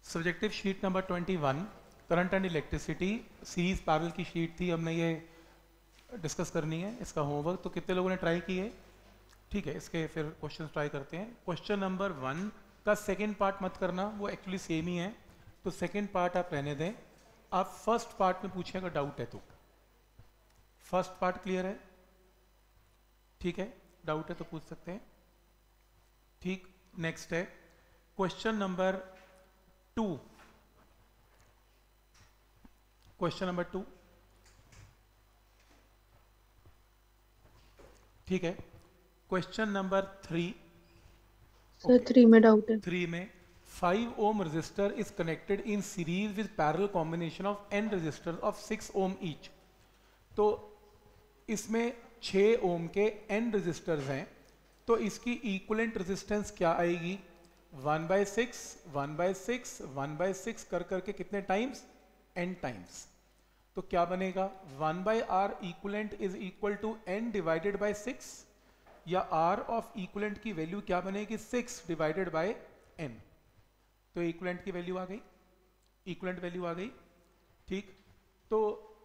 Subjective sheet number 21 current and electricity series parallel की sheet थी। हमने ये डिस्कस करनी है इसका होमवर्क। तो कितने लोगों ने ट्राई किए? ठीक है, इसके फिर क्वेश्चन ट्राई करते हैं। क्वेश्चन नंबर 1 का सेकेंड पार्ट मत करना, वो एक्चुअली सेम ही है, तो सेकेंड पार्ट आप रहने दें। आप फर्स्ट पार्ट में पूछें अगर डाउट है तो। फर्स्ट पार्ट क्लियर है? ठीक है, डाउट है तो पूछ सकते हैं। ठीक, नेक्स्ट है क्वेश्चन नंबर 2। क्वेश्चन नंबर 2, ठीक है। क्वेश्चन नंबर 3, सर 3 में डाउट है। 3 में 5 ohm resistor is connected in series with parallel combination of n resistors of 6 ohm each। तो इसमें 6 ohm के n resistors हैं, तो इसकी इक्विवेलेंट रेजिस्टेंस क्या आएगी? 1/6 1/6 1/6 कर करके कितने टाइम्स? n times. तो क्या बनेगा? 1/r equivalent is equal to n divided by 6, या r ऑफ इक्विवेलेंट की वैल्यू क्या बनेगी? 6 डिवाइडेड बाय n। तो इक्विवेलेंट की वैल्यू आ गई, इक्विवेलेंट वैल्यू आ गई। ठीक, तो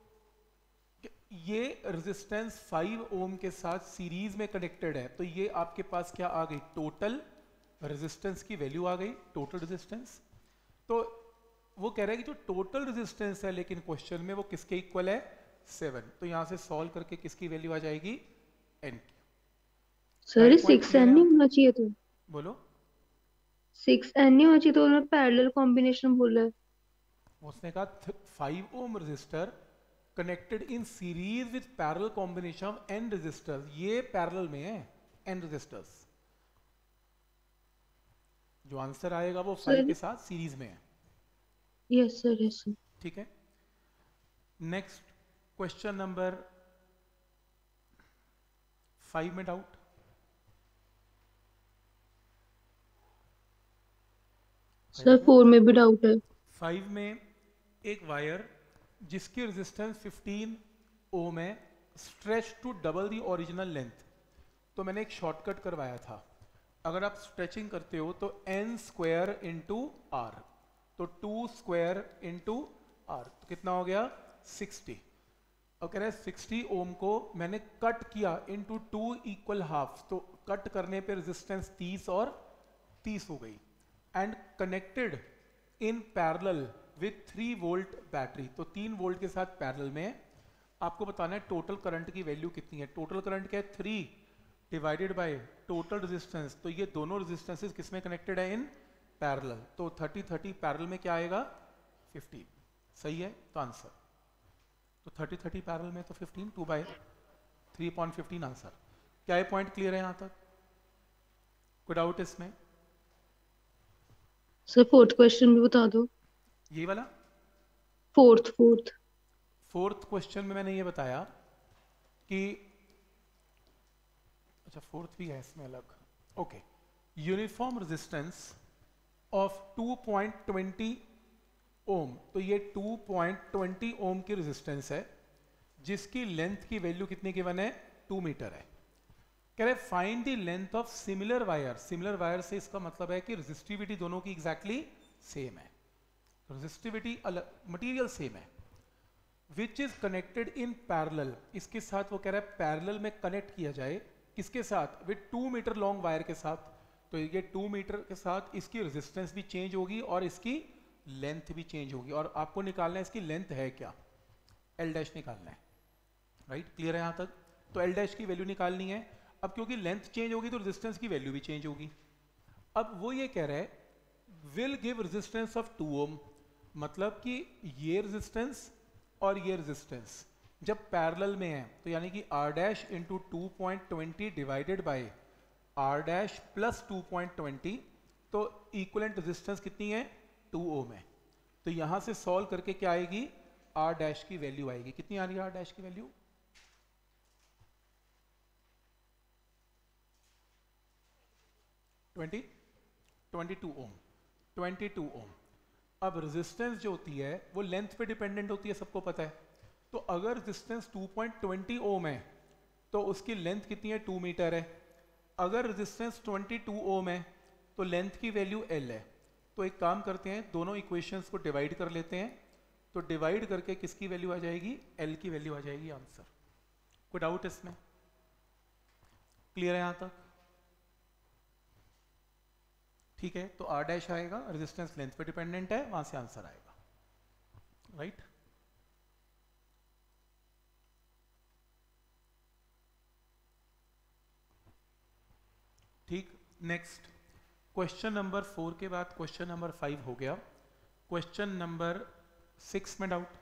ये रेजिस्टेंस 5 ओम के साथ सीरीज में कनेक्टेड है, तो ये आपके पास क्या आ गई? टोटल रेजिस्टेंस की वैल्यू आ गई, टोटल रेजिस्टेंस। तो वो कह रहा है कि जो टोटल रेजिस्टेंस है लेकिन क्वेश्चन में वो किसके इक्वल है? 7। तो यहां से सॉल्व करके किसकी वैल्यू आ जाएगी? n की। सर 6n नहीं होना चाहिए तो? बोलो। 6n नहीं होना चाहिए तो उन्होंने पैरेलल कॉम्बिनेशन बोला है। उसने कहा 5 ohm resistor connected in series with parallel combination of n resistors. ये पैरेलल में है n रेजिस्टर्स। जो आंसर आएगा वो 5 सर के साथ सीरीज में है। Yes sir, yes sir. ठीक है, नेक्स्ट क्वेश्चन नंबर 5 में डाउट? सर 4 में भी डाउट है। 5 में एक वायर जिसकी रेजिस्टेंस 15 ओम है, stretch to double the original length. तो मैंने एक शॉर्टकट करवाया था, अगर आप स्ट्रेचिंग करते हो तो n स्क्वायर इंटू आर, तो 2 स्क्वायर इंटू आर, तो कितना हो गया? 60। और कह रहे हैं 60 ओम को मैंने कट किया इंटू 2 इक्वल हाफ, तो कट करने पे रेजिस्टेंस 30 और 30 हो गई। And connected in parallel with 3 volt battery, तो 3 वोल्ट के साथ पैरेलल में। आपको बताना है टोटल करंट की वैल्यू कितनी है। टोटल करंट क्या है? 3 डिवाइडेड बाय टोटल रेजिस्टेंस। तो ये दोनों रेजिस्टेंसेस किसमें कनेक्टेड है? In parallel. तो 30-30 पैरेलल में क्या आएगा? 15। सही है, तो आंसर तो 30-30 पैरेलल में तो 15, 2/3.15 आंसर। क्या ये पॉइंट क्लियर है यहां तक? कोई डाउट इसमें? सर फोर्थ क्वेश्चन भी बता दो। ये वाला फोर्थ। फोर्थ क्वेश्चन में मैंने ये बताया कि अच्छा फोर्थ भी है इसमें अलग। Okay, uniform resistance of 2.20 ohm. तो ये 2.20 ओम की रेजिस्टेंस है जिसकी लेंथ की वैल्यू कितनी गिवन है? 2 मीटर है। कह रहे find the length of similar wire. Similar wire से इसका मतलब है कि रेजिस्टिविटी दोनों की एग्जैक्टली सेम है, रेजिस्टिविटी अलग, मटेरियल सेम है। Which is connected in parallel, इसके साथ वो कह रहा है पैरेलल में कनेक्ट किया जाए। किसके साथ? विद 2 मीटर लॉन्ग वायर के साथ। तो ये 2 मीटर के साथ इसकी रेजिस्टेंस भी चेंज होगी और इसकी लेंथ भी चेंज होगी। और आपको निकालना है इसकी लेंथ है क्या? एल डैश निकालना है। राइट, क्लियर है यहां तक? तो एल डैश की वैल्यू निकालनी है। अब क्योंकि लेंथ चेंज होगी तो रेजिस्टेंस की वैल्यू भी चेंज होगी। अब वो ये कह रहा है will give resistance of 2 ohm, मतलब कि ये रेजिस्टेंस और ये रेजिस्टेंस जब पैरेलल में है तो यानी कि r dash into 2.20 divided by r dash plus 2.20, तो इक्विवेलेंट रेजिस्टेंस कितनी है? 2 ओम है। तो यहां से सॉल्व करके क्या आएगी? r डैश की वैल्यू आएगी। कितनी आ रही है r डैश की वैल्यू? 22 ओम। 22 ओम। अब रेजिस्टेंस जो होती है वो लेंथ पे डिपेंडेंट होती है, सबको पता है। तो अगर रेजिस्टेंस 2.20 ओम है तो उसकी लेंथ कितनी है? 2 मीटर है। अगर रेजिस्टेंस 22 ओम है तो लेंथ की वैल्यू L है। तो एक काम करते हैं, दोनों इक्वेशंस को डिवाइड कर लेते हैं। तो डिवाइड करके किसकी वैल्यू आ जाएगी, एल की वैल्यू आ जाएगी आंसर। कोई डाउट इसमें? क्लियर है यहां तक? ठीक है, तो आर डैश आएगा, रेजिस्टेंस लेंथ पे डिपेंडेंट है, वहां से आंसर आएगा, राइट। ठीक, नेक्स्ट क्वेश्चन नंबर 4 के बाद क्वेश्चन नंबर 5 हो गया। क्वेश्चन नंबर 6 में डाउट?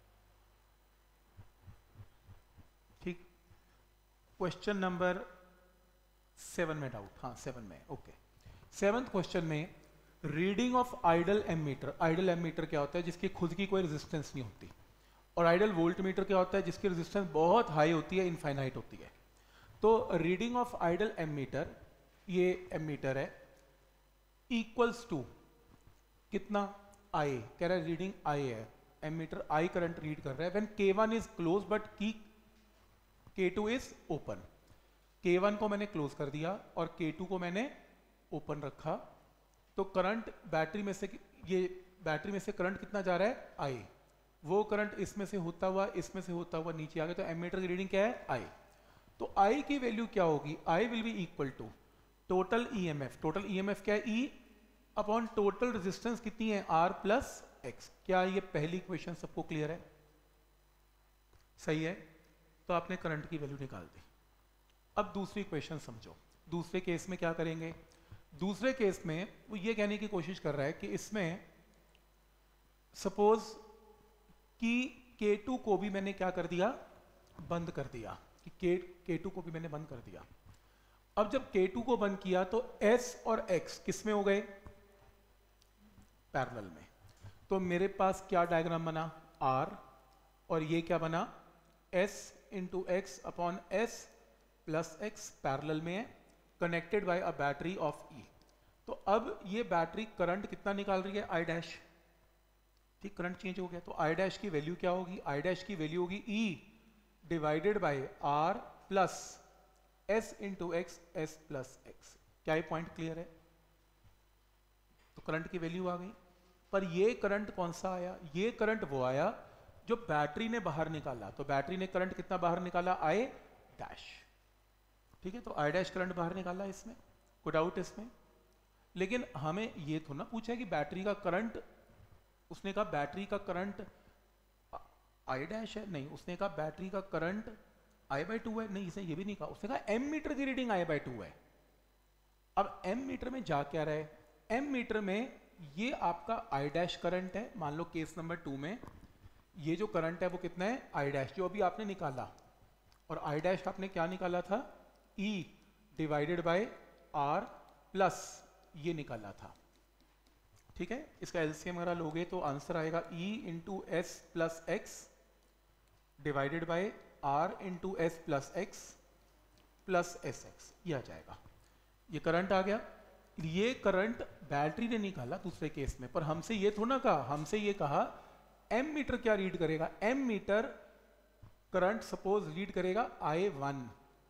ठीक, क्वेश्चन नंबर 7 में डाउट? हाँ 7 में, ओके। 7th क्वेश्चन में reading of ideal ammeter. Ideal ammeter क्या होता है, जिसकी खुद की कोई रेजिस्टेंस नहीं होती। और आइडल वोल्टमीटर क्या होता है, जिसकी रेजिस्टेंस बहुत हाई होती है, इनफाइनाइट होती है। तो रीडिंग ऑफ आइडल एमीटर, ये एमीटर है, इक्वल्स टू कितना, आई। कह रहा है रीडिंग आई है, एमीटर आई करंट रीड कर रहा है when K1 is close but की K2 इज ओपन। K1 को मैंने क्लोज कर दिया और K2 को मैंने ओपन रखा, तो करंट बैटरी में से, ये बैटरी में से करंट कितना जा रहा है, आई। वो करंट इसमें से होता हुआ, इसमें से होता हुआ नीचे आ गया, तो एमीटर की रीडिंग क्या है, आई। तो आई की वैल्यू क्या होगी, I will be equal to total EMF. Total EMF क्या है, ई अपॉन टोटल रेजिस्टेंस कितनी है, आर प्लस एक्स। क्या ये पहली इक्वेशन सबको क्लियर है? सही है, तो आपने करंट की वैल्यू निकाल दी। अब दूसरी इक्वेशन समझो। दूसरे केस में क्या करेंगे, दूसरे केस में वो ये कहने की कोशिश कर रहा है कि इसमें सपोज कि K2 को भी मैंने क्या कर दिया, बंद कर दिया, कि K2 को भी मैंने बंद कर दिया। अब जब K2 को बंद किया तो S और X किस में हो गए, पैरेलल में। तो मेरे पास क्या डायग्राम बना, R, और ये क्या बना, S into X upon S plus X, parallel में है, connected by a battery of E। तो अब ये बैटरी करंट कितना निकाल रही है, I डैश। ठीक, करंट चेंज हो गया, तो I डैश की वैल्यू क्या होगी, I डैश की वैल्यू होगी E divided by R plus S into X, S plus X. क्या ये पॉइंट क्लियर है? तो करंट की वैल्यू आ गई। पर ये करंट कौन सा आया, ये करंट वो आया जो बैटरी ने बाहर निकाला। तो बैटरी ने करंट कितना बाहर निकाला, I डैश। ठीक है, तो I डैश करंट बाहर निकाला इसमें, कोई डाउट इसमें? लेकिन हमें ये थोड़ा ना पूछा कि बैटरी का करंट, उसने कहा बैटरी का करंट I डैश है, नहीं, उसने कहा बैटरी का करंट I/2 है, नहीं, इसने ये भी नहीं कहा, उसने कहा एम मीटर की रीडिंग I/2 है। अब एम मीटर में जा क्या रहा है, एम मीटर में ये आपका I डैश करंट है। मान लो केस नंबर 2 में ये जो करंट है वो कितना है, I डैश, जो अभी आपने निकाला। और I डैश आपने क्या निकाला था, E divided by R plus ये निकाला था। ठीक है, इसका एलसीएम अगर लोगे तो आंसर आएगा E into S plus X divided by R into S plus X plus S X, ये आ जाएगा। ये करंट आ गया। ये करंट बैटरी ने निकाला दूसरे केस में, पर हमसे ये थोड़ा कहा, हमसे ये कहा एम मीटर क्या रीड करेगा, ammeter current suppose read करेगा I1,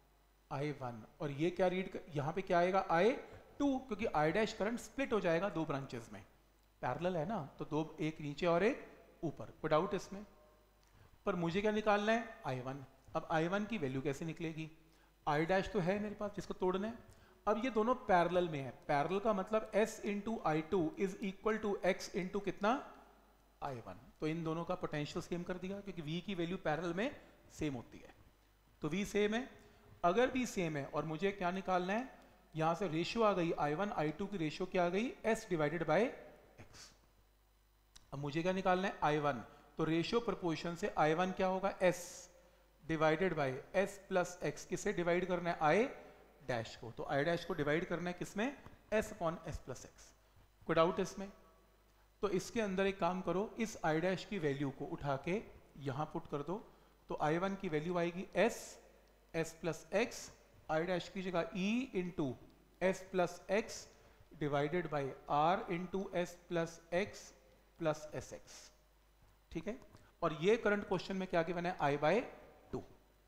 और ये क्या रीड यहां पे क्या आएगा, I2, क्योंकि I डैश करंट स्प्लिट हो जाएगा दो ब्रांचेस में, पैरेलल है ना, तो दो, एक नीचे और एक ऊपर। कोई डाउट इसमें? पर मुझे क्या निकालना है, I1। अब I1 की वैल्यू कैसे निकलेगी, I डैश तो है मेरे पास जिसको तोड़ना है। अब ये दोनों पैरेलल में है, पैरेलल का मतलब S into I2 is equal to X into कितना, I1। तो इन दोनों का पोटेंशियल सेम कर दिया, क्योंकि V की वैल्यू पैरेलल में सेम होती है। तो V सेम है, अगर V सेम है और मुझे क्या निकालना है, यहां से रेशियो आ गई I1 I2 की रेशियो क्या आ गई, S डिवाइडेड बाय X। अब मुझे क्या निकालना है, I1, तो रेशियो प्रोपोर्शन से I1 क्या होगा, S divided by S plus X. किसे डिवाइड करना है, I डैश को। तो I डैश को डिवाइड करना है किसमें, S upon S plus X. कोई डाउट इसमें? तो इसके अंदर एक काम करो, इस I डैश की वैल्यू को उठा के यहां पुट कर दो, तो I1 की वैल्यू आएगी S plus X, I dash की जगह E into S plus X divided by R into S plus X plus S X. ठीक है, और ये करंट क्वेश्चन में क्या गिवन है, I/2।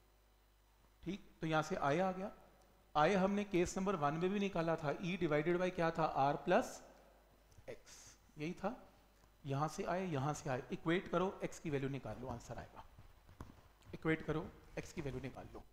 ठीक, तो यहां से I आ गया। I हमने केस नंबर 1 में भी निकाला था, E डिवाइडेड बाई क्या था, R प्लस एक्स। यही था, यहाँ से आए यहाँ से आए, इक्वेट करो x की वैल्यू निकाल लो, आंसर आएगा। इक्वेट करो x की वैल्यू निकाल लो।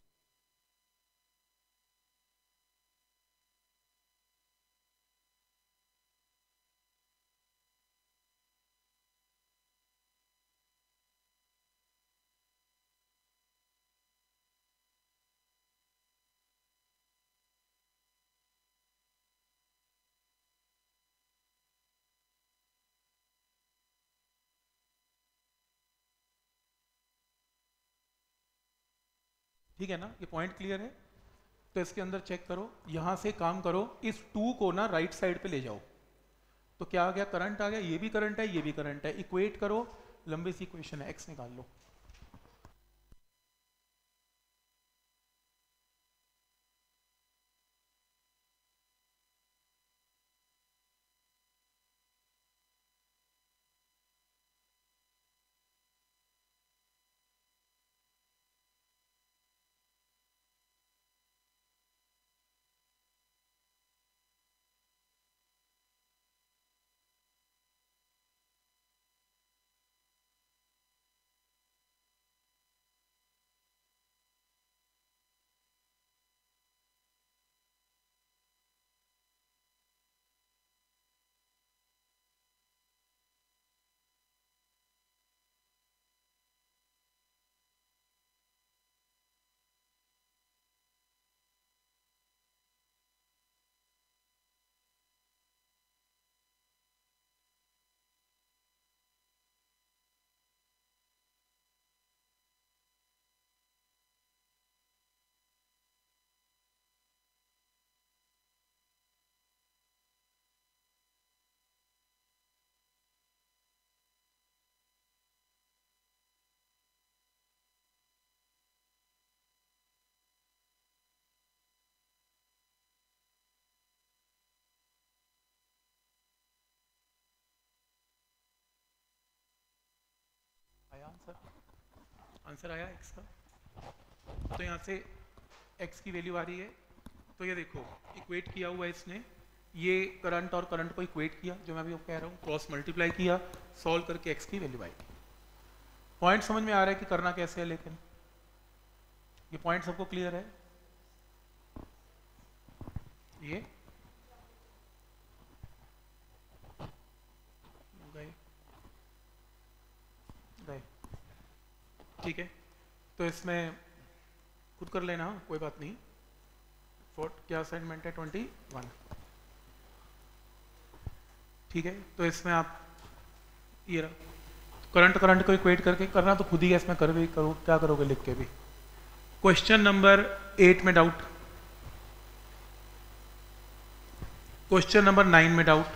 ठीक है ना, ये पॉइंट क्लियर है। तो इसके अंदर चेक करो, यहां से काम करो, इस 2 को ना राइट साइड पे ले जाओ, तो क्या आ गया, करंट आ गया, ये भी करंट है ये भी करंट है, इक्वेट करो, लंबी सी इक्वेशन है, एक्स निकाल लो। आया आंसर, आंसर आया एक्स का। तो यहाँ से एक्स की वैल्यू आ रही है, तो ये देखो इक्वेट किया हुआ है इसने, ये करंट और करंट को इक्वेट किया, जो मैं अभी कह रहा हूँ, क्रॉस मल्टीप्लाई किया, सॉल्व करके एक्स की वैल्यू आएगी। पॉइंट समझ में आ रहा है कि करना कैसे है, लेकिन ये पॉइंट सबको क्लियर है? ये गए, ठीक है। तो इसमें खुद कर लेना, कोई बात नहीं। क्या असाइनमेंट है, 21, ठीक है। तो इसमें आप ये रहा, करंट करंट को इक्वेट करके करना तो खुद ही है, इसमें कर भी करो, क्या करोगे लिख के भी। क्वेश्चन नंबर 8 में डाउट, क्वेश्चन नंबर 9 में डाउट,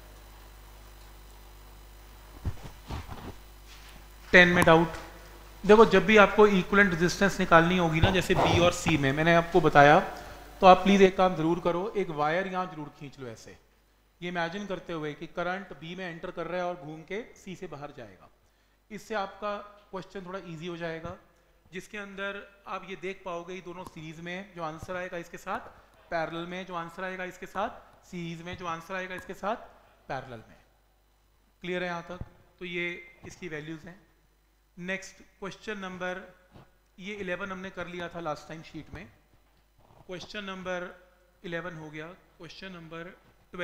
10 में डाउट। देखो जब भी आपको इक्विवेलेंट रेजिस्टेंस निकालनी होगी ना, जैसे बी और सी में मैंने आपको बताया, तो आप प्लीज एक काम जरूर करो, एक वायर यहां जरूर खींच लो ऐसे, ये इमेजिन करते हुए कि करंट बी में एंटर कर रहा है और घूम के सी से बाहर जाएगा। इससे आपका क्वेश्चन थोड़ा इजी हो जाएगा, जिसके अंदर आप ये देख पाओगे ये दोनों सीरीज में, जो आंसर आएगा इसके साथ पैरेलल में, जो आंसर आएगा इसके साथ सीरीज में, जो आंसर आएगा इसके साथ पैरेलल में। क्लियर है यहाँ तक? तो ये इसकी वैल्यूज हैं। नेक्स्ट क्वेश्चन नंबर, ये 11 हमने कर लिया था लास्ट टाइम शीट में, क्वेश्चन नंबर 11 हो गया। क्वेश्चन नंबर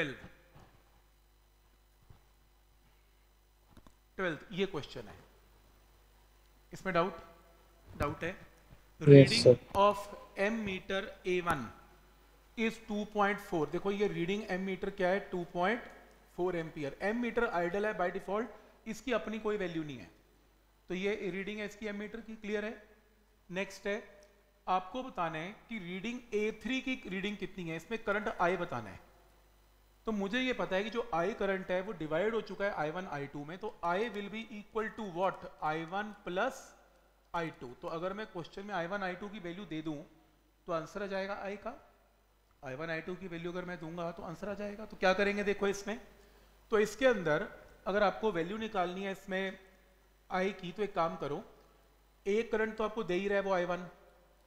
12 ये क्वेश्चन है, इसमें डाउट है। Reading of ammeter A1 is 2.4। देखो ये रीडिंग एम मीटर क्या है, 2.4 एम्पियर। एम मीटर आइडल है बाय डिफॉल्ट, इसकी अपनी कोई वैल्यू नहीं है, तो ये रीडिंग है इसकी एम मीटर की। क्लियर है? नेक्स्ट है, आपको बताना है कि रीडिंग A3 की रीडिंग कितनी है, इसमें करंट I बताना है। तो मुझे ये पता है कि जो I करंट है वो डिवाइड हो चुका है I1 I2 में, तो I will be equal to what, I1 plus I2। तो अगर मैं क्वेश्चन में I1 I2 की वैल्यू दे दूं तो आंसर आ जाएगा I का। I1 I2 की वैल्यू अगर मैं दूंगा तो आंसर आ जाएगा। तो क्या करेंगे देखो इसमें, तो इसके अंदर अगर आपको वैल्यू निकालनी है इसमें I की, तो एक काम करो, एक करंट तो आपको दे ही रहा है वो I1,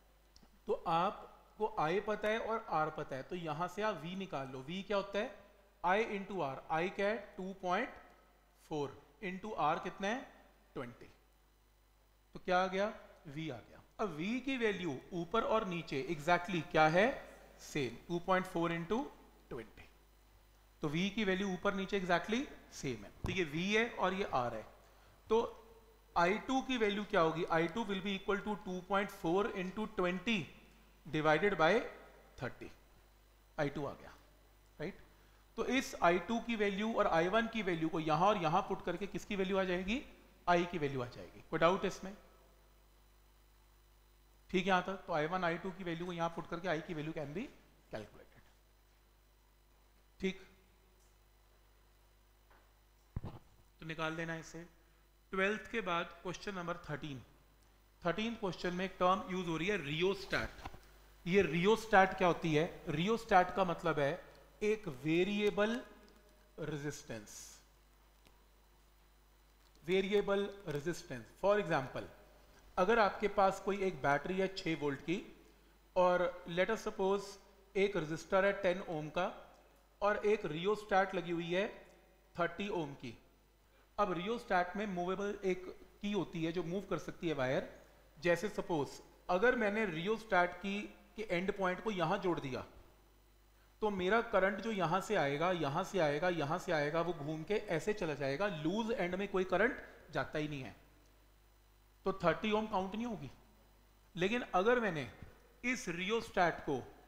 तो आपको I पता है और R पता है, तो यहां से आप V निकाल लो। V क्या होता है, आई इंटू आर, आई क्या है 2.4 इंटू आर कितना है 20, तो क्या आ गया v आ गया। अब v की वैल्यू ऊपर और नीचे एग्जैक्टली क्या है सेम, 2.4 इंटू 20, तो v की वैल्यू ऊपर नीचे एग्जैक्टली सेम है, तो ये v है और ये r है। तो I2 की वैल्यू क्या होगी, I2 will be equal to 2.4 into 20 divided by 30, I2 आ गया राइट। तो इस I2 की वैल्यू और I1 की वैल्यू को यहां और यहां पुट करके किसकी वैल्यू आ जाएगी, I की वैल्यू आ जाएगी। कोई डाउट इसमें? ठीक है यहां तक। तो I1 I2 की वैल्यू को यहां पुट करके I की वैल्यू कैन बी कैलकुलेटेड। ठीक, तो निकाल देना इसे। 12th के बाद क्वेश्चन नंबर 13 क्वेश्चन में एक टर्म यूज हो रही है रियोस्टैट। ये रियोस्टैट क्या होती है, रियोस्टैट का मतलब है एक variable resistance, variable resistance. For example अगर आपके पास कोई एक बैटरी है 6 वोल्ट की और लेट अस सपोज एक रजिस्टर है 10 ओम का और एक रियोस्टैट लगी हुई है 30 ओम की। अब रियोस्टैट में मूवेबल एक की होती है जो मूव कर सकती है वायर। जैसे सपोज अगर मैंने रियोस्टैट की के एंड पॉइंट को यहां जोड़ दिया तो मेरा करंट जो यहां से आएगा, यहां से आएगा, यहां से आएगा, वो घूम के ऐसे चला जाएगा, लूज एंड में कोई करंट जाता ही नहीं है, तो 30 ओम काउंट नहीं होगी। लेकिन अगर मैंने इस रियोस्टैट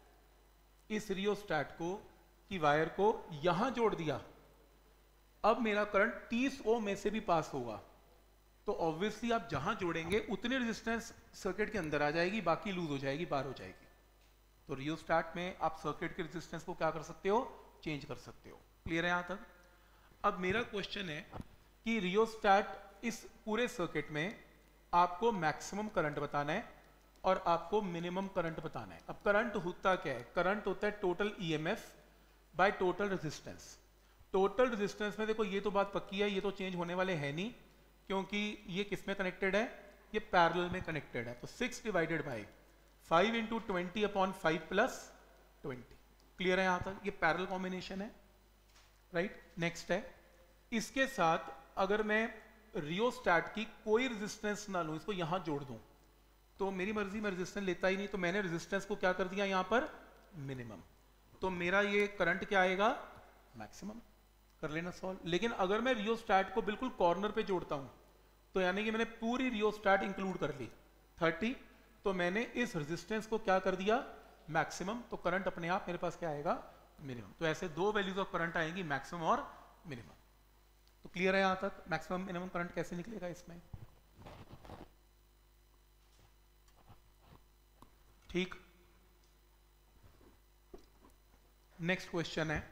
को की वायर को यहां जोड़ दिया, अब मेरा करंट 30 ओम में से भी पास होगा, तो ऑब्वियसली आप जहां जोड़ेंगे उतनी रेजिस्टेंस सर्किट के अंदर आ जाएगी, बाकी लूज हो जाएगी, बाहर हो जाएगी। तो रियोस्टैट में आप सर्किट के रेजिस्टेंस को क्या कर सकते हो, चेंज कर सकते हो। क्लियर है यहां तक? अब मेरा क्वेश्चन है कि रियोस्टैट इस पूरे सर्किट में आपको मैक्सिमम करंट बताना है और आपको मिनिमम करंट बताना है। अब करंट होता क्या है, करंट होता है total EMF by total resistance. Total resistance में देखो ये तो बात पक्की है, ये तो चेंज होने वाले है नहीं, क्योंकि ये किस में कनेक्टेड है, ये पैरेलल में कनेक्टेड है। तो 6 divided by 5 into 20 upon 5 plus 20। Clear है यहां तक? ये पैरेलल कॉम्बिनेशन है राइट। नेक्स्ट है, इसके साथ अगर मैं रियोस्टैट की कोई रेजिस्टेंस ना लूं, इसको यहां जोड़ दूं, तो मेरी मर्जी में रेजिस्टेंस लेता ही नहीं, तो मैंने रेजिस्टेंस को क्या कर दिया यहां पर मिनिमम, तो मेरा ये करंट क्या आएगा मैक्सिमम। कर लेना सॉल्व। लेकिन अगर मैं रियोस्टैट को बिल्कुल कॉर्नर पे जोड़ता हूं, तो यानी कि मैंने पूरी रियोस्टैट इंक्लूड कर ली 30, तो मैंने इस रेजिस्टेंस को क्या कर दिया मैक्सिमम, तो करंट अपने आप मेरे पास क्या आएगा मिनिमम। तो ऐसे दो वैल्यूज ऑफ करंट आएंगी, मैक्सिमम और मिनिमम। तो क्लियर है यहां तक? मैक्सिमम मिनिमम करंट कैसे निकलेगा इसमें? ठीक, नेक्स्ट क्वेश्चन है,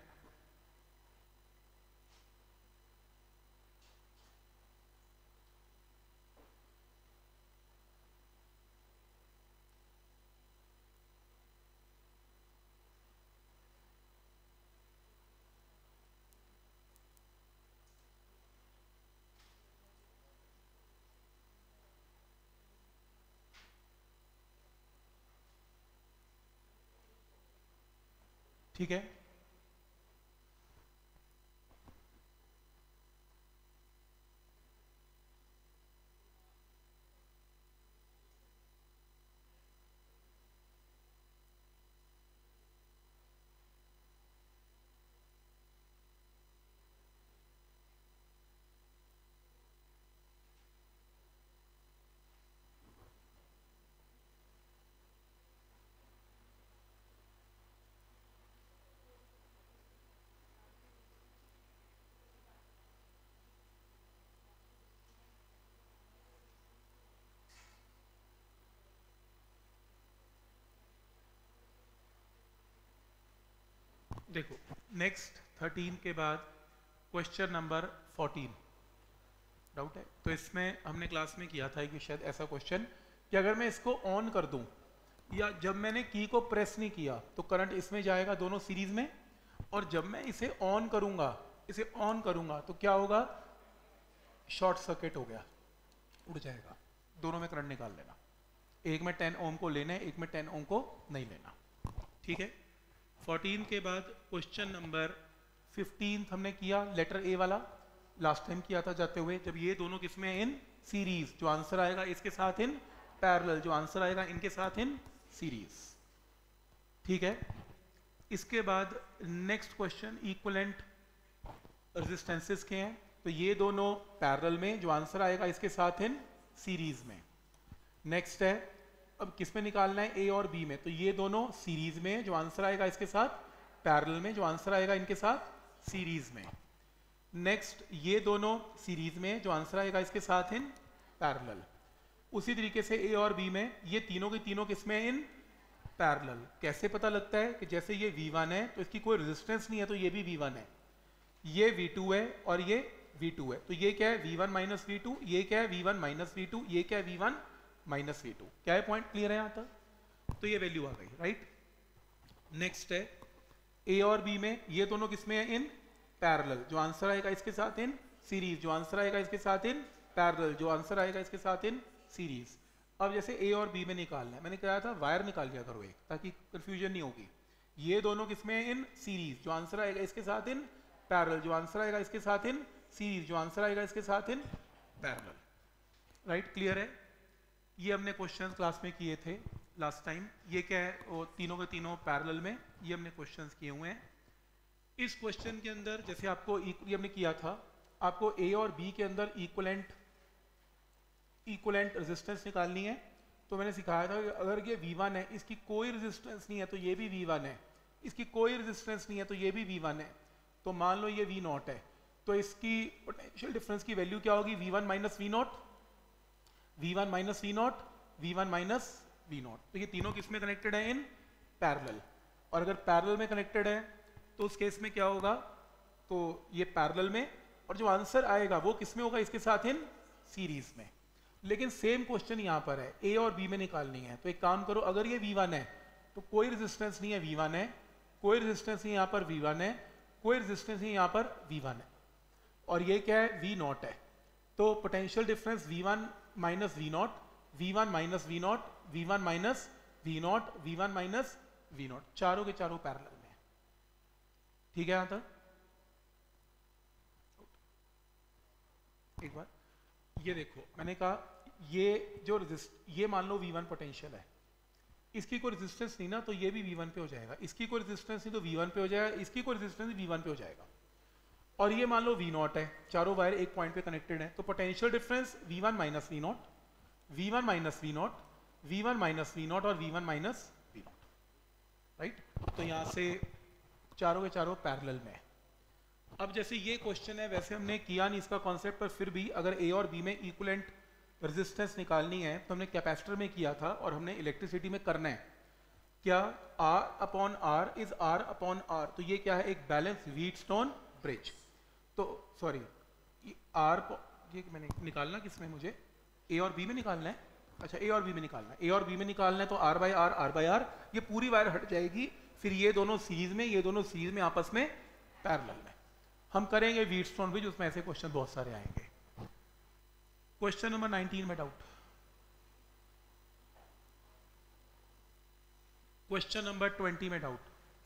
ठीक है। देखो नेक्स्ट 13 के बाद क्वेश्चन नंबर 14। डाउट है? तो इसमें हमने क्लास में किया था कि शायद ऐसा क्वेश्चन कि अगर मैं इसको ऑन कर दूं या जब मैंने की को प्रेस नहीं किया तो करंट इसमें जाएगा, दोनों सीरीज में, और जब मैं इसे ऑन करूंगा तो क्या होगा, शॉर्ट सर्किट हो गया, उड़ जाएगा। दोनों में करंट निकाल लेना, एक में 10 ओम को लेना है, एक में 10 ओम को नहीं लेना। ठीक है। 14 के बाद क्वेश्चन नंबर 15th हमने किया लेटर ए वाला, लास्ट टाइम किया था जाते हुए, जब ये दोनों किसमें इन सीरीज, जो आंसर आएगा इसके साथ इन पैरेलल, जो आंसर आएगा इनके साथ इन सीरीज। ठीक है, इसके बाद नेक्स्ट क्वेश्चन इक्विवेलेंट रेजिस्टेंसेस के हैं, तो ये दोनों पैरेलल में, जो आंसर आएगा इसके साथ इन सीरीज में। नेक्स्ट है, अब किस में निकालना है, ए और बी में, तो ये दोनों सीरीज में, जो आंसर आएगा इसके साथ पैरेलल में, जो आंसर आएगा इनके साथ सीरीज में। नेक्स्ट, ये दोनों सीरीज में, जो आंसर आएगा इसके साथ इन पैरेलल। उसी तरीके से ए और बी में ये तीनों के तीनों किसमें इन पैरेलल। कैसे पता लगता है कि जैसे ये V1 है तो इसकी कोई रेजिस्टेंस नहीं है, तो ये भी V1 है, ये V2 है और ये V2 है, तो ये क्या है V1 माइनस V2, ये क्या है V1 माइनस V2, ये क्या है V1 माइनस V2। क्या है, पॉइंट क्लियर है यहाँ तक? तो ये वैल्यू आ गई, राइट। नेक्स्ट है ए और बी में, ये दोनों किसमें है इन पैरेलल, जो आंसर आएगा इसके साथ इन सीरीज, जो आंसर आएगा इसके साथ इन पैरेलल, जो आंसर आएगा इसके साथ इन सीरीज। अब जैसे ए और बी में निकालना है, मैंने कहा था वायर निकाल लिया करो एक, ताकि कंफ्यूजन नहीं होगी। ये दोनों किसमें है इन सीरीज, जो आंसर आएगा इसके साथ इन पैरेलल, जो आंसर आएगा इसके साथ इन सीरीज, जो आंसर आएगा इसके साथ इन पैरेलल। राइट, क्लियर है? ये हमने क्वेश्चन क्लास में किए थे लास्ट टाइम। ये क्या है, वो तीनों के तीनों पैरेलल में, ये हमने क्वेश्चंस किए हुए हैं। इस क्वेश्चन के अंदर जैसे आपको ये हमने किया था, आपको ए और बी के अंदर इक्विवेलेंट रेजिस्टेंस निकालनी है। तो मैंने सिखाया था कि अगर ये V1 है, इसकी कोई रेजिस्टेंस नहीं है तो ये भी V1 है, इसकी कोई रेजिस्टेंस नहीं है तो ये भी V1 है, तो मान लो ये V0 है, तो इसकी पोटेंशियल डिफरेंस की वैल्यू क्या होगी, V1 minus V0, V1 minus V0, V1 minus V0। तो ये तीनों किस में कनेक्टेड है, इन पैरेलल। और अगर पैरेलल में कनेक्टेड है तो उस केस में क्या होगा, तो ये पैरेलल में, और जो आंसर आएगा वो किस में होगा, इसके साथ इन सीरीज में। लेकिन सेम क्वेश्चन यहाँ पर है, ए और बी में निकालनी है। तो एक काम करो, अगर ये V1 है तो कोई रेजिस्टेंस नहीं है, V1 है, कोई रेजिस्टेंस नहीं यहाँ पर, V1 है, कोई रेजिस्टेंस नहीं यहाँ पर, V1 है, और ये क्या है, V0 है। तो potential difference V1 minus V0, V1 minus V0, V1 minus V0, V1 minus V0, चारों के चारों पैरेलल में। ठीक है यहाँ तक? एक बार ये देखो, मैंने कहा ये मान लो V1 पोटेंशियल है, इसकी कोई रेजिस्टेंस नहीं ना, तो ये भी V1 पे हो जाएगा, इसकी कोई रेजिस्टेंस नहीं तो V1 पे हो जाएगा, इसकी कोई रेजिस्टेंस V1 पे हो जाएगा। और ये मान लो V0 है, चारों वायर एक पॉइंट पे कनेक्टेड है, तो potential difference V1 minus V0, V1 minus V0, V1 minus V0 और V1 माइनस V0। राइट, तो यहां से चारों के चारों पैरेलल में। अब जैसे ये क्वेश्चन है, वैसे हमने किया नहीं इसका कॉन्सेप्ट, पर फिर भी अगर ए और बी में इक्विवेलेंट रेजिस्टेंस निकालनी है तो हमने कैपेसिटर में किया था और हमने इलेक्ट्रिसिटी में करना है। क्या, R upon R is R upon R, तो ये क्या है, एक बैलेंस व्हीटस्टोन ब्रिज। तो सॉरी, R ये मैंने निकालना किसमें, मुझे ए और बी में निकालना है। अच्छा, ए और बी में निकालना है, ए और बी में निकालना है, तो R बाई R, ये पूरी वायर हट जाएगी, फिर ये दोनों सीरीज में, ये दोनों सीरीज में आपस में पैरेलल में। हम करेंगे व्हीटस्टोन ब्रिज, उसमें ऐसे क्वेश्चन बहुत सारे आएंगे। क्वेश्चन नंबर 19 में डाउट, क्वेश्चन नंबर 20 में doubt,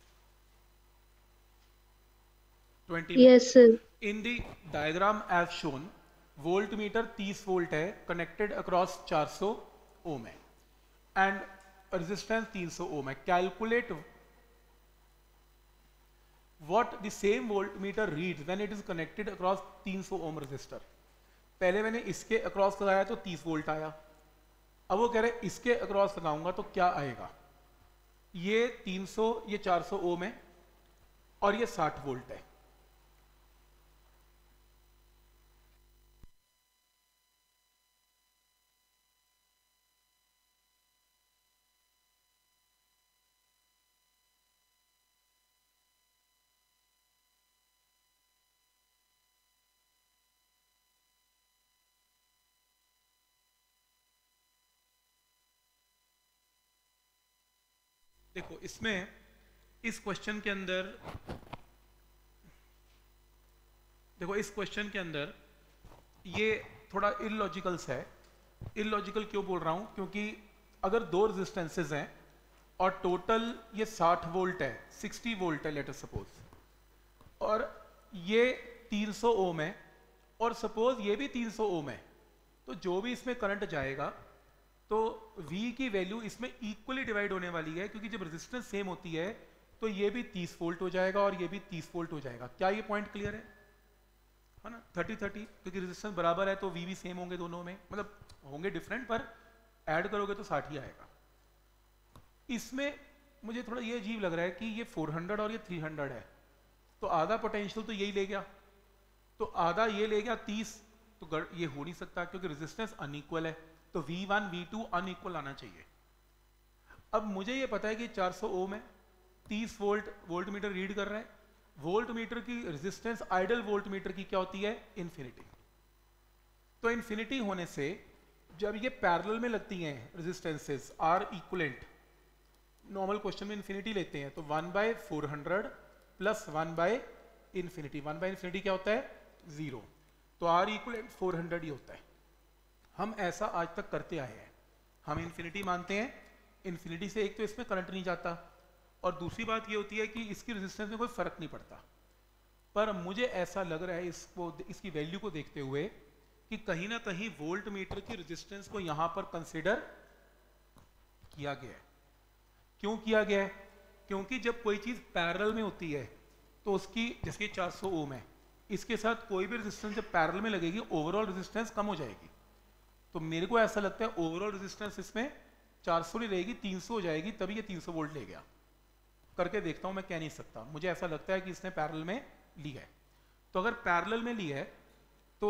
20 Yes, sir. In the diagram as shown voltmeter 30 volt है, कनेक्टेड अक्रॉस 400 ओम है, एंड रेजिस्टेंस 300 ओम है। Calculate what the same voltmeter reads when it is connected across 300 ohm resistor। पहले मैंने इसके across लगाया तो 30 volt आया, अब वो कह रहे इसके अक्रॉस लगाऊंगा तो क्या आएगा। ये 300, ये 400 ओम है और ये 60 वोल्ट है। देखो इसमें, इस क्वेश्चन के अंदर, देखो इस क्वेश्चन के अंदर ये थोड़ा इलॉजिकल है। इलॉजिकल क्यों बोल रहा हूं, क्योंकि अगर दो रेजिस्टेंसेस हैं और टोटल ये 60 वोल्ट है, 60 वोल्ट है लेट अस सपोज, और ये 300 ओम है और सपोज ये भी 300 ओम है, तो जो भी इसमें करंट जाएगा तो V की वैल्यू इसमें इक्वली डिवाइड होने वाली है, क्योंकि जब रेजिस्टेंस सेम होती है तो ये भी 30 वोल्ट हो जाएगा और ये भी 30 वोल्ट हो जाएगा। क्या ये पॉइंट क्लियर है ना? 30-30, क्योंकि रेजिस्टेंस बराबर है तो V भी सेम होंगे दोनों में, मतलब होंगे डिफरेंट पर ऐड करोगे तो 60 ही आएगा। इसमें मुझे थोड़ा ये अजीब लग रहा है कि ये 400 और ये 300 है, तो आधा पोटेंशियल तो यही ले गया, तो आधा ये ले गया 30, तो ये हो नहीं सकता क्योंकि रेजिस्टेंस अनइक्वल है, तो V1 V2 अनइक्वल आना चाहिए। अब मुझे ये पता है कि 400 ओम है, 30 वोल्ट वोल्ट मीटर रीड कर रहा है, वोल्ट मीटर की रेजिस्टेंस आइडल वोल्ट मीटर की क्या होती है? इन्फिनिटी। तो इन्फिनिटी होने से जब ये पैरेलल में लगती हैं resistances R equivalent, normal question में इन्फिनिटी लेते हैं, तो 1/400 प्लस 1/इन्फिनिटी, 1/इन्फिनिटी क्या होता है? 0, तो आर इक्वलेंट 400 ही होता है। हम ऐसा आज तक करते आए हैं, हम इन्फिनिटी मानते हैं, इन्फिनिटी से एक तो इसमें करंट नहीं जाता और दूसरी बात ये होती है कि इसकी रेजिस्टेंस में कोई फर्क नहीं पड़ता। पर मुझे ऐसा लग रहा है इसकी वैल्यू को देखते हुए कि कहीं ना कहीं वोल्ट मीटर की रेजिस्टेंस को यहां पर कंसीडर किया गया है। क्यों किया गया है? क्योंकि जब कोई चीज पैरेलल में होती है तो उसकी, जैसे 400 ओम है, इसके साथ कोई भी रेजिस्टेंस जब पैरेलल में लगेगी ओवरऑल रेजिस्टेंस कम हो जाएगी। तो मेरे को ऐसा लगता है ओवरऑल रेजिस्टेंस इसमें 400 नहीं रहेगी, 300 हो जाएगी, तभी ये 300 वोल्ट ले गया। करके देखता हूं, मैं कह नहीं सकता, मुझे ऐसा लगता है कि इसने पैरेलल में ली है। तो अगर पैरेलल में ली है तो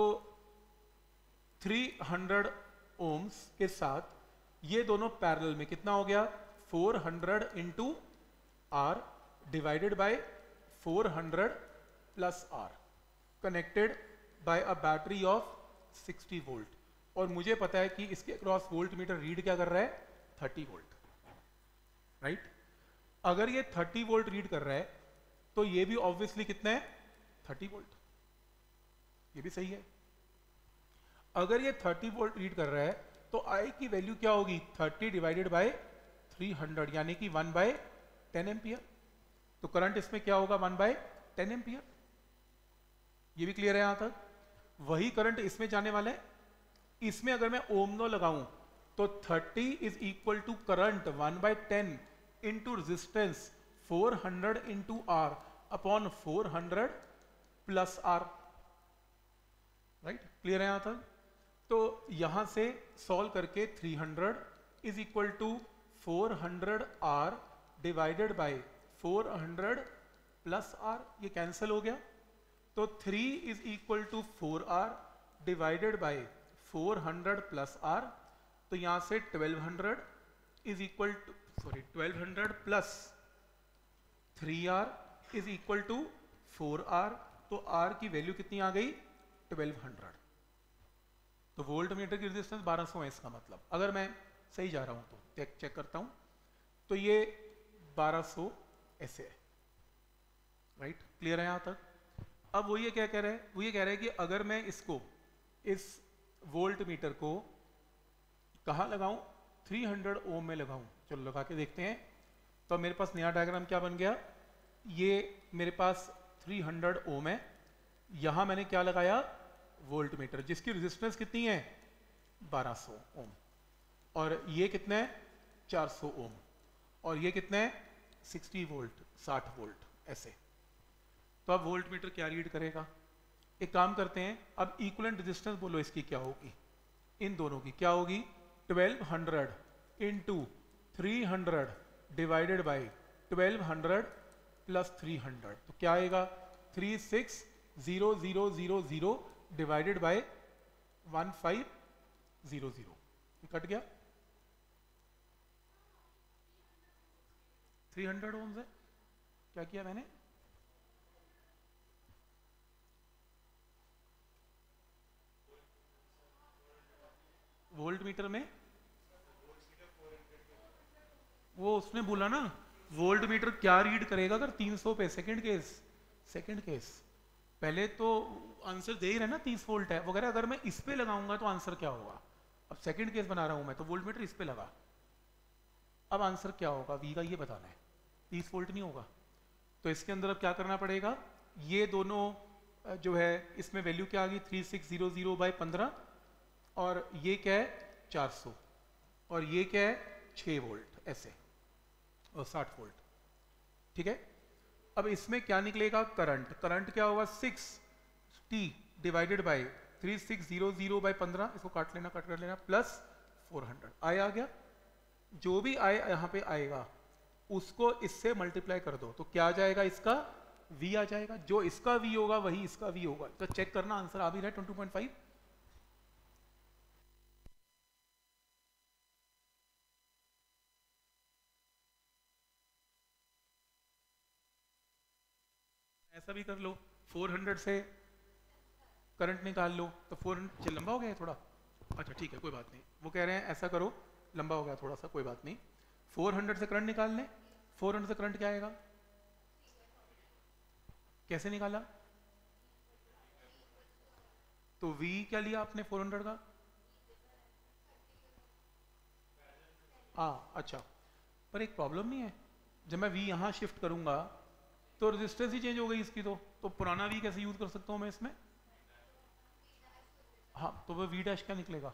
300 ओम्स के साथ ये दोनों पैरेलल में कितना हो गया? 400 into R divided by 400 plus R, connected by a battery of 60 volt. और मुझे पता है कि इसके अक्रॉस वोल्ट मीटर रीड क्या कर रहा है? 30 वोल्ट, राइट? अगर ये 30 वोल्ट रीड कर रहा है तो ये भी ऑब्वियसली कितना है? 30 वोल्ट, ये भी सही है। अगर ये 30 वोल्ट रीड कर रहा है तो आई की वैल्यू क्या होगी? 30 डिवाइडेड बाय 300, यानी कि 1/10 एम्पियर। तो करंट इसमें क्या होगा? 1/10 एम्पियर। ये भी क्लियर है यहां तक? वही करंट इसमें जाने वाला है। इसमें अगर मैं ओम लॉ लगाऊं तो 30 is equal to current 1/10 into resistance 400 into R upon 400 plus R, right? Clear है यहां तक? तो यहां से सॉल्व करके 300 is equal to 400 R divided by 400 plus R, ये कैंसिल हो गया। तो 3 is equal to 4r divided by 400 plus R, तो यहां से 1200 is equal to 1200 plus 3r is equal to 4r, तो r की वैल्यू कितनी आ गई? 1200। तो वोल्ट मीटर की रेजिस्टेंस 1200 है, इसका मतलब अगर मैं सही जा रहा हूं तो चेक करता हूं, तो ये 1200 ऐसे है, राइट? क्लियर है यहां तक? अब वो ये क्या कह रहा है? वो ये कह रहा है कि अगर मैं इसको, इस वोल्ट मीटर को कहां लगाऊं? 300 ओम में लगाऊं। चलो लगा के देखते हैं। तो मेरे पास नया डायग्राम क्या बन गया? ये मेरे पास 300 ओम है, यहां मैंने क्या लगाया? वोल्ट मीटर, जिसकी रेजिस्टेंस कितनी है? 1200 ओम, और ये कितना है? 400 ओम, और ये कितना है? 60 वोल्ट, 60 वोल्ट ऐसे। तो अब वोल्ट मीटर क्या रीड करेगा? एक काम करते हैं, अब इक्विवेलेंट रेजिस्टेंस बोलो इसकी क्या होगी? इन दोनों की क्या होगी? 1200 इंटू 300 डिवाइडेड बाई 1200 प्लस 300, तो क्या आएगा? 3600000 डिवाइडेड बाय 1500, कट गया। 300 ओम्स है। क्या किया मैंने? वोल्ट मीटर में वो उसने बोला ना, वोल्ट मीटर क्या रीड करेगा अगर 300 पे? सेकंड केस पहले तो आंसर दे ही रहा है ना, 30 वोल्ट है वगैरह। अगर मैं इस पे लगाऊंगा तो आंसर क्या होगा? अब सेकंड केस बना रहा हूं मैं, तो वोल्ट मीटर इस पे लगा, अब आंसर क्या होगा? वी का ये बताना है, 30 वोल्ट नहीं होगा। तो इसके अंदर अब क्या करना पड़ेगा? ये दोनों जो है इसमें वैल्यू क्या आ गई 3600/15, और ये क्या है 400, और ये क्या है 6 वोल्ट ऐसे, और 60 वोल्ट। ठीक है, अब इसमें क्या निकलेगा करंट, करंट क्या होगा 6t डिवाइडेड बाई 3600/15, इसको काट लेना, कट कर लेना, प्लस 400 आय आ गया। जो भी आय यहाँ पे आएगा उसको इससे मल्टीप्लाई कर दो, तो क्या आ जाएगा इसका v आ जाएगा, जो इसका v होगा वही इसका v होगा। तो चेक करना आंसर आ भी रहा है 22.5। ऐसा भी कर लो, 400 से करंट निकाल लो, तो 400 लंबा हो गया है थोड़ा, अच्छा ठीक है कोई बात नहीं, वो कह रहे हैं ऐसा करो, लंबा हो गया थोड़ा सा, कोई बात नहीं। 400 से करंट निकाल लें, 400 से करंट क्या आएगा, कैसे निकाला, तो V क्या लिया आपने 400 का, हाँ अच्छा, पर एक प्रॉब्लम नहीं है, जब मैं V यहाँ शिफ्ट करूंगा तो रेजिस्टेंस ही चेंज हो गई इसकी, तो पुराना V कैसे यूज कर सकता हूँ मैं इसमें, हाँ तो वो V डैश क्या निकलेगा,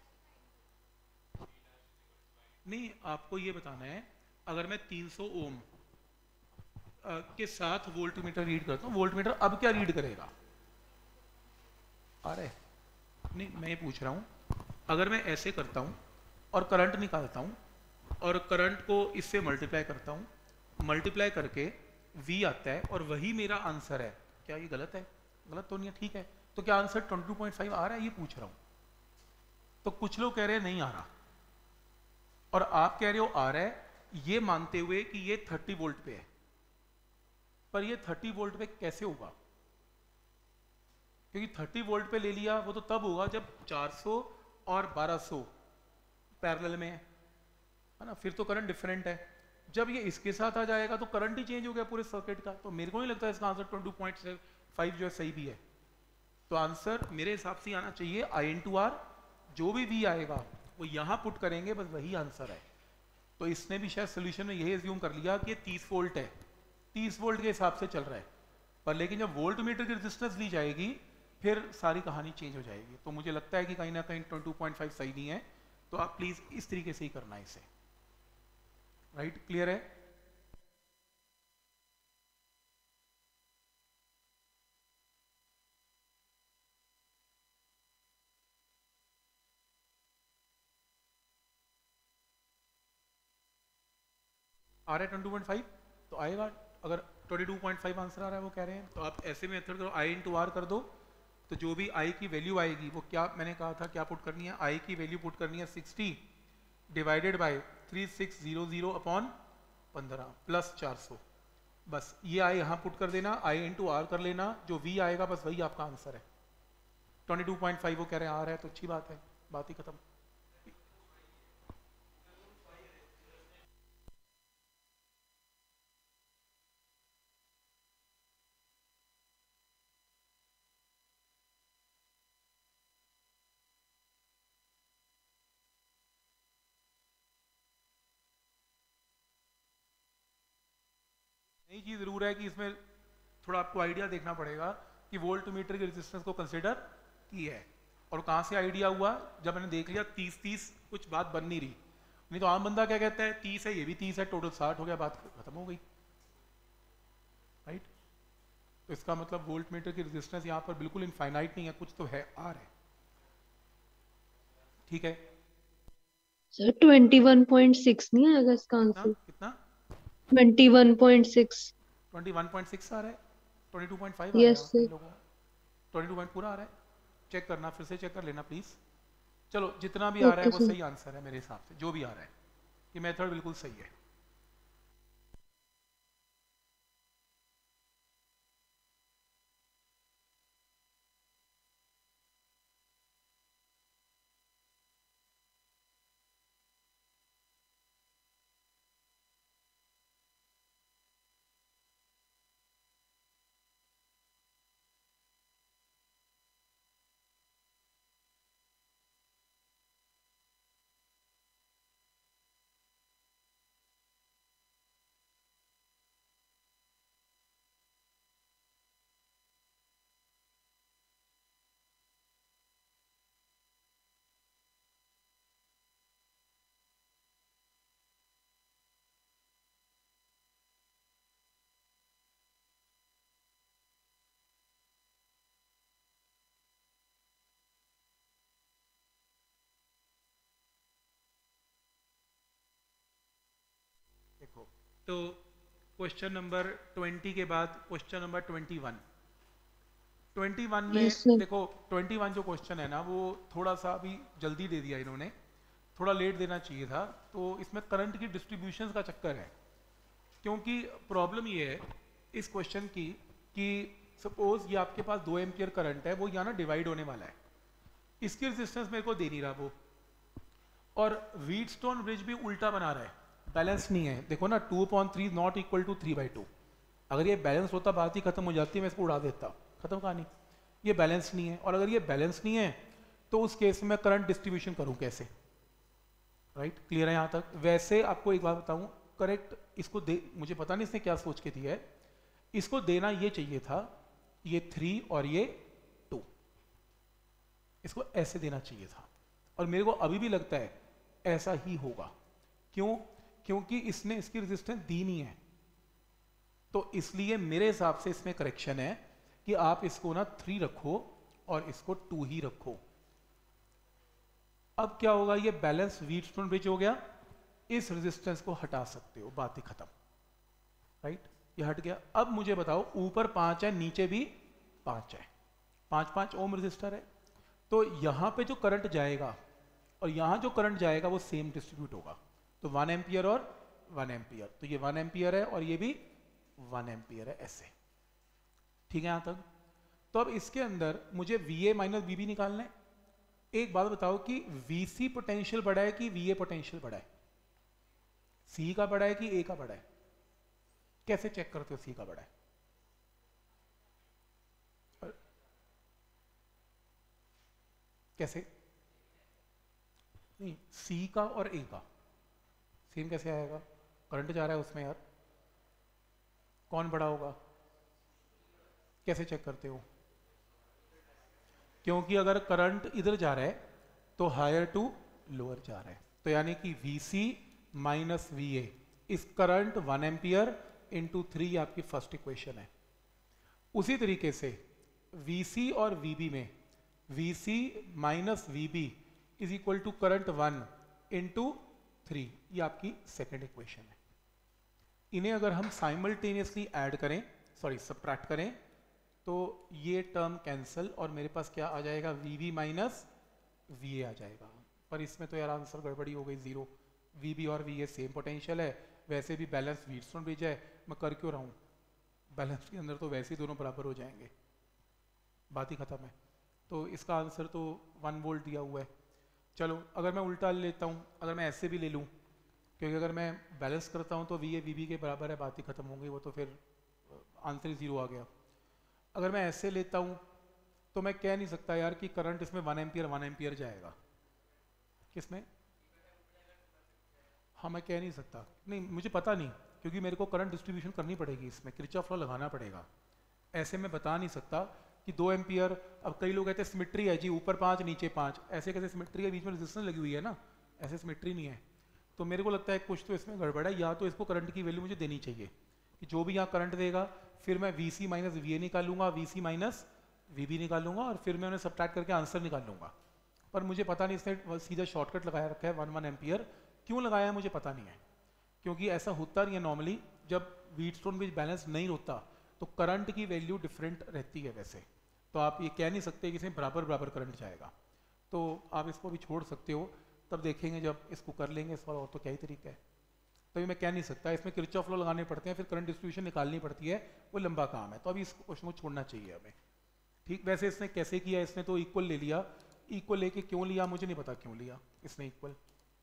नहीं आपको ये बताना है, अगर मैं 300 ओम के साथ वोल्ट मीटर रीड करता हूँ, वोल्ट मीटर अब क्या रीड करेगा, आ रहा है, नहीं मैं ये पूछ रहा हूँ, अगर मैं ऐसे करता हूँ और करंट निकालता हूँ और करंट को इससे मल्टीप्लाई करता हूँ, मल्टीप्लाई करके V आता है और वही मेरा आंसर है, क्या ये गलत है, गलत तो नहीं है, ठीक है, तो क्या आंसर 22.5 आ रहा है, ये पूछ रहा हूँ। तो कुछ लोग कह रहे हैं नहीं आ रहा, और आप कह रहे हो आ रहा है, ये मानते हुए कि ये 30 वोल्ट पे है, पर ये 30 वोल्ट पे कैसे होगा, क्योंकि 30 वोल्ट पे ले लिया वो तो तब होगा जब 400 और 1200 पैरेलल में है ना, फिर तो करंट डिफरेंट है, जब ये इसके साथ आ जाएगा तो करंट ही चेंज हो गया पूरे सर्किट का, तो मेरे को नहीं लगता इसका आंसर 22.5 जो है सही भी है। तो आंसर मेरे हिसाब से आना चाहिए I/R, जो भी V आएगा वो यहाँ पुट करेंगे, बस वही आंसर है। तो इसने भी शायद सोल्यूशन में यही एज्यूम कर लिया कि 30 वोल्ट है, 30 वोल्ट के हिसाब से चल रहा है, पर लेकिन जब वोल्ट मीटर की रेजिस्टेंस ली जाएगी फिर सारी कहानी चेंज हो जाएगी। तो मुझे लगता है कि कहीं ना कहीं 22.5 सही नहीं है, तो आप प्लीज इस तरीके से ही करना है इसे, राइट, क्लियर है। आ रहा है 22.5, तो आएगा, अगर 22.5 आंसर आ रहा है वो कह रहे हैं, तो आप ऐसे मेथड करो, I/R कर दो, तो जो भी I की वैल्यू आएगी वो क्या मैंने कहा था क्या पुट करनी है, I की वैल्यू पुट करनी है 60 डिवाइडेड बाय 3600/15 प्लस 400, बस ये I यहाँ पुट कर देना, I/R कर लेना, जो V आएगा बस वही आपका आंसर है। 22.5 वो कह रहे हैं आ रहा है, तो अच्छी बात है, बात ही खत्म। नई चीज जरूर है कि इसमें थोड़ा आपको आइडिया देखना पड़ेगा कि वोल्ट मीटर की रेजिस्टेंस को कंसिडर की है, और कहाँ से आइडिया हुआ, जब मैंने देख लिया 30 कुछ बात बन नहीं रही, नहीं तो आम बंदा क्या कहता है 30 है, ये भी 30 है, टोटल 60 हो गया, बात खत्म हो गई, राइट। तो इसका मतलब वोल्ट मीटर की रेजिस्टेंस यहाँ पर बिल्कुल इनफाइनाइट नहीं है, कुछ तो है, आर है, ठीक है। सर 21.6 नहीं आएगा इसका कितना आंसर, कितना 21.6। 21.6 आ रहा है, 22.5 आ रहा यस है कई सर। लोगों को, 22 पूरा आ रहा है, चेक करना, फिर से चेक कर लेना प्लीज। चलो जितना भी आ रहा है ओके वो सर। सही आंसर है मेरे हिसाब से, जो भी आ रहा है, ये मेथड बिल्कुल सही है। देखो तो क्वेश्चन नंबर 20 के बाद क्वेश्चन नंबर 21। 21 यस में सर। देखो 21 जो क्वेश्चन है ना वो थोड़ा सा अभी जल्दी दे दिया इन्होंने, थोड़ा लेट देना चाहिए था। तो इसमें करंट की डिस्ट्रीब्यूशन का चक्कर है, क्योंकि प्रॉब्लम ये है इस क्वेश्चन की कि सपोज ये आपके पास 2 एम्पियर करंट है, वो यहाँ ना डिवाइड होने वाला है, इसकी रेजिस्टेंस मेरे को दे नहीं रहा वो, और व्हीटस्टोन ब्रिज भी उल्टा बना रहा है, बैलेंस नहीं है। देखो ना 2/3 नॉट इक्वल टू 3/2। अगर ये बैलेंस होता बात ही खत्म हो जाती, मैं इसको उड़ा देता, खत्म कहानी। ये बैलेंस नहीं है, और अगर ये बैलेंस नहीं है तो उस केस में मैं करंट डिस्ट्रीब्यूशन करूं कैसे? राइट, क्लियर है यहाँ तक? वैसे आपको एक बात बताऊं, करेक्ट इसको दे, मुझे पता नहीं इसने क्या सोच के दिया है, इसको देना ये चाहिए था ये 3 और ये 2, इसको ऐसे देना चाहिए था, और मेरे को अभी भी लगता है ऐसा ही होगा। क्यों? क्योंकि इसने इसकी रेजिस्टेंस दी नहीं है, तो इसलिए मेरे हिसाब से इसमें करेक्शन है कि आप इसको ना 3 रखो और इसको 2 ही रखो। अब क्या होगा, ये बैलेंस व्हीटस्टोन ब्रिज हो गया, इस रेजिस्टेंस को हटा सकते हो, बात ही खत्म। राइट, ये हट गया। अब मुझे बताओ, ऊपर 5 है, नीचे भी 5 है, 5 ओम रेजिस्टर है, तो यहां पे जो करंट जाएगा और यहां जो करंट जाएगा वो सेम डिस्ट्रीब्यूट होगा, तो 1 एम्पियर और 1 एम्पियर, तो ये 1 एम्पियर है और ये भी 1 एम्पियर है, ऐसे। ठीक है यहां तक? तो अब इसके अंदर मुझे VA माइनस VB निकालना है। एक बात बताओ कि VC पोटेंशियल बड़ा है कि VA पोटेंशियल बड़ा है? C का बड़ा है कि A का बड़ा है? कैसे चेक करते हो C का बड़ा है? कैसे? नहीं, C का और A का सेम कैसे आएगा? करंट जा रहा है उसमें यार, कौन बड़ा होगा? कैसे चेक करते हो? क्योंकि अगर करंट इधर जा रहा है तो हायर टू लोअर जा रहा है, तो यानी कि VC माइनस VA इस करंट 1 एम्पियर इंटू 3 आपकी फर्स्ट इक्वेशन है। उसी तरीके से VC और VB में VC minus VB is equal to current 1 into 3, ये आपकी सेकेंड इक्वेशन है। इन्हें अगर हम साइमल्टेनियसली ऐड करें, सॉरी सब्ट्रैक्ट करें, तो ये टर्म कैंसिल और मेरे पास क्या आ जाएगा, VB माइनस VA आ जाएगा। पर इसमें तो यार आंसर गड़बड़ी हो गई, 0। VB और VA सेम पोटेंशियल है, वैसे भी बैलेंस व्हीटस्टोन ब्रिज है, मैं कर क्यों रहा हूँ? बैलेंस के अंदर तो वैसे ही दोनों बराबर हो जाएंगे, बात ही खत्म है। तो इसका आंसर तो 1 वोल्ट दिया हुआ है। चलो अगर मैं उल्टा लेता हूँ, अगर मैं ऐसे भी ले लूँ, क्योंकि अगर मैं बैलेंस करता हूँ तो VA VB के बराबर है, बात ही खत्म हो गई, वो तो फिर आंसर ही 0 आ गया। अगर मैं ऐसे लेता हूँ तो मैं कह नहीं सकता यार कि करंट इसमें 1 एम्पियर जाएगा, किसमें? हाँ, मैं कह नहीं सकता, नहीं मुझे पता नहीं, क्योंकि मेरे को करंट डिस्ट्रीब्यूशन करनी पड़ेगी, इसमें किरचॉफ लॉ लगाना पड़ेगा। ऐसे मैं बता नहीं सकता कि 2 एम्पियर। अब कई लोग कहते हैं सिमेट्री है जी, ऊपर 5 नीचे 5, ऐसे कैसे सिमेट्री है? बीच में रेजिस्टेंस लगी हुई है ना, ऐसे सिमेट्री नहीं है। तो मेरे को लगता है कुछ तो इसमें गड़बड़ है, या तो इसको करंट की वैल्यू मुझे देनी चाहिए कि जो भी यहाँ करंट देगा, फिर मैं VC माइनस VA निकालूंगा, VC माइनस VB निकालूंगा, और फिर मैं उन्हें सब्ट्रैक्ट करके आंसर निकाल लूंगा। पर मुझे पता नहीं, इसने सीधा शॉर्टकट लगाया रखा है 1 एम्पियर, क्यों लगाया है मुझे पता नहीं है, क्योंकि ऐसा होता नहीं है नॉर्मली। जब व्हीटस्टोन ब्रिज बैलेंस नहीं होता तो करंट की वैल्यू डिफरेंट रहती है वैसे, तो आप ये कह नहीं सकते कि इसमें बराबर बराबर करंट जाएगा। तो आप इसको भी छोड़ सकते हो, तब देखेंगे जब इसको कर लेंगे इस वाला, और तो क्या ही तरीका है। तभी मैं कह नहीं सकता, इसमें किरचॉफ लॉ लगाने पड़ते हैं, फिर करंट डिस्ट्रीब्यूशन निकालनी पड़ती है, वो लंबा काम है। तो अभी इस क्वेश्चन को छोड़ना चाहिए हमें। ठीक, वैसे इसने कैसे किया, इसने तो इक्वल ले लिया, इक्वल लेके क्यों लिया मुझे नहीं पता, क्यों लिया इसने इक्वल।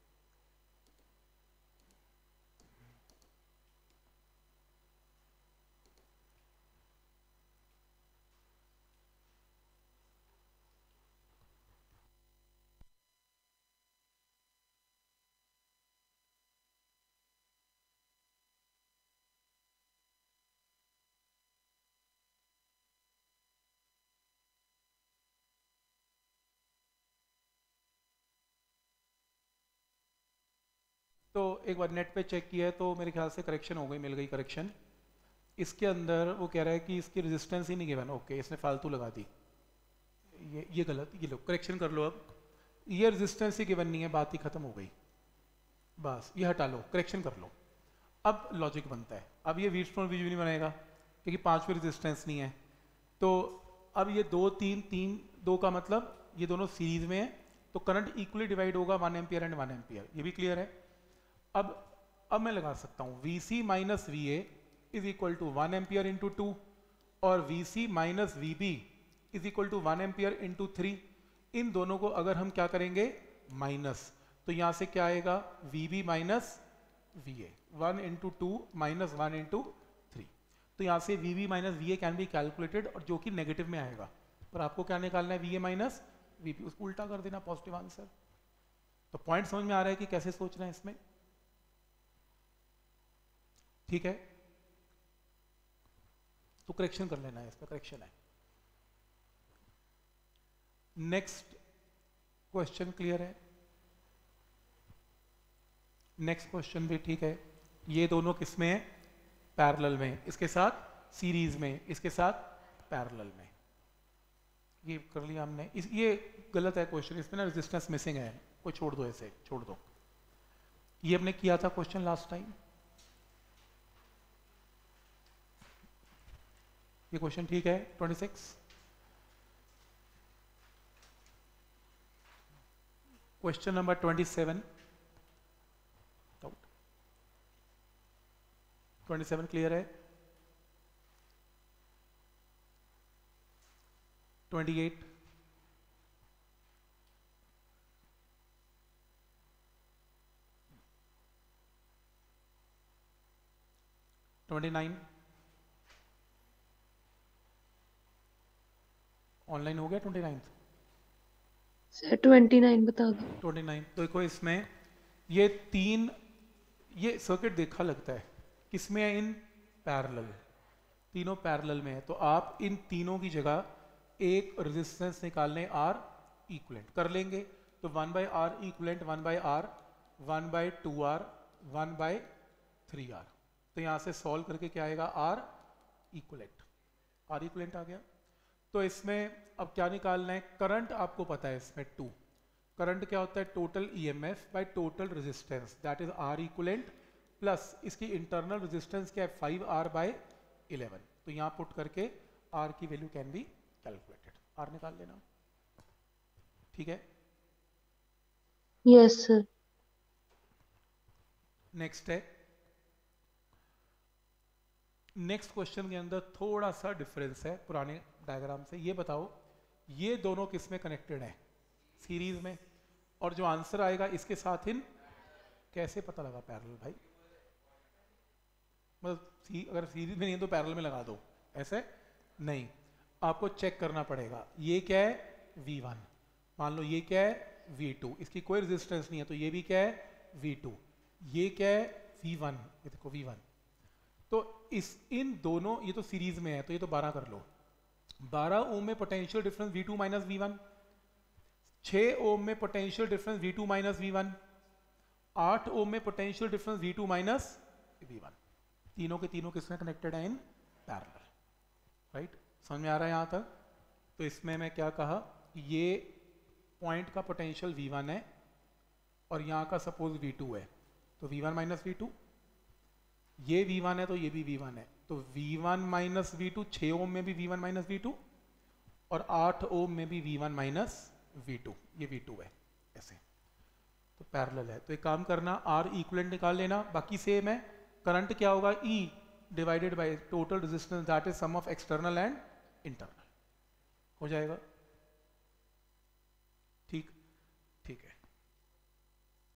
तो एक बार नेट पे चेक किया है तो मेरे ख्याल से करेक्शन हो गई, मिल गई करेक्शन। इसके अंदर वो कह रहा है कि इसकी रेजिस्टेंस ही नहीं गिवन, ओके इसने फालतू लगा दी, ये गलत, ये लो करेक्शन कर लो। अब ये रेजिस्टेंस ही गिवन नहीं है, बात ही खत्म हो गई, बस ये हटा लो, करेक्शन कर लो। अब लॉजिक बनता है, अब ये व्हीटस्टोन ब्रिज भी नहीं बनेगा क्योंकि 5 पे रेजिस्टेंस नहीं है। तो अब ये 2 3 3 2 का मतलब ये दोनों सीरीज में है, तो करंट इक्वली डिवाइड होगा 1 एम्पियर एंड 1 एम्पियर, ये भी क्लियर है। अब मैं लगा सकता हूँ VC minus VA is equal to 1 ampere into 2 और VC minus VB is equal to 1 ampere into 3। इन दोनों को अगर हम क्या करेंगे माइनस, तो यहां से क्या आएगा VB minus VA, 1 into 2 minus 1 into 3। तो यहां से VB minus VA can be calculated, और जो कि नेगेटिव में आएगा, पर आपको क्या निकालना है VA माइनस VB, उसको उल्टा कर देना, पॉजिटिव आंसर। तो पॉइंट समझ में आ रहा है कि कैसे सोचना है इसमें, ठीक है। तो करेक्शन कर लेना है, इसमें करेक्शन है। नेक्स्ट क्वेश्चन क्लियर है, नेक्स्ट क्वेश्चन भी ठीक है। ये दोनों किस में है, पैरेलल में, इसके साथ सीरीज में, इसके साथ पैरेलल में, ये कर लिया हमने। ये गलत है क्वेश्चन, इसमें ना रेजिस्टेंस मिसिंग है, कोई छोड़ दो, ऐसे छोड़ दो। ये हमने किया था क्वेश्चन लास्ट टाइम, ये क्वेश्चन ठीक है 26। क्वेश्चन नंबर 27, 27 क्लियर है। 28, 29 ऑनलाइन हो गया। 29 सर 29 बता दो। 29 तो देखो इसमें ये तीन, ये सर्किट देखा लगता है किसमें है, इन पैरेलल, तीनों पैरेलल में है। तो आप इन तीनों की जगह एक रेजिस्टेंस निकालने R इक्विवेलेंट कर लेंगे, तो 1/R equivalent 1/R 1/2R 1/3R। तो यहां से सॉल्व करके क्या आएगा R इक्विवेलेंट, R इक्विवेलेंट आ गया। तो इसमें अब क्या निकालना है, करंट आपको पता है इसमें 2, करंट क्या होता है total EMF by total resistance, that is R equivalent plus इसकी इंटरनल रेजिस्टेंस क्या है 5R/11। तो यहां पुट करके R की value can be calculated, R निकाल लेना, ठीक है। Yes sir. नेक्स्ट है, नेक्स्ट क्वेश्चन के अंदर थोड़ा सा डिफरेंस है पुराने डायग्राम से। ये बताओ ये दोनों किस में कनेक्टेड है, सीरीज में, और जो आंसर आएगा इसके साथ इन, कैसे पता लगा पैरेलल भाई, मतलब अगर सीरीज में नहीं है तो पैरेलल में लगा दो, ऐसे नहीं, आपको चेक करना पड़ेगा। ये क्या है V1, मान लो ये क्या है V2, इसकी कोई रेजिस्टेंस नहीं है, तो ये भी क्या है V2, ये क्या है V1, ये देखो V1। तो इन दोनों, ये तो सीरीज में है, तो ये तो 12 कर लो, 12 ओम में potential difference V2 minus V1, 6 ओम में potential difference V2 minus V1, 8 ओम में potential difference V2 minus V1। तीनों के तीनों किसमें कनेक्टेड है, इन पैरेलल, राइट। समझ में आ रहा है यहां तक। तो इसमें मैं क्या कहा, ये पॉइंट का पोटेंशियल V1 है और यहां का सपोज V2 है, तो V1 माइनस V2, ये V1 है तो ये भी V1 है, तो V1 माइनस V2, 6 ओम में भी V1 माइनस V2 और 8 ओम में भी V1 माइनस V2, ये V2 है, ऐसे तो पैरेलल है। तो एक काम करना, R इक्विवेलेंट निकाल लेना, बाकी सेम है। करंट क्या होगा, E divided by total resistance, that is sum of external and internal, हो जाएगा, ठीक, ठीक है।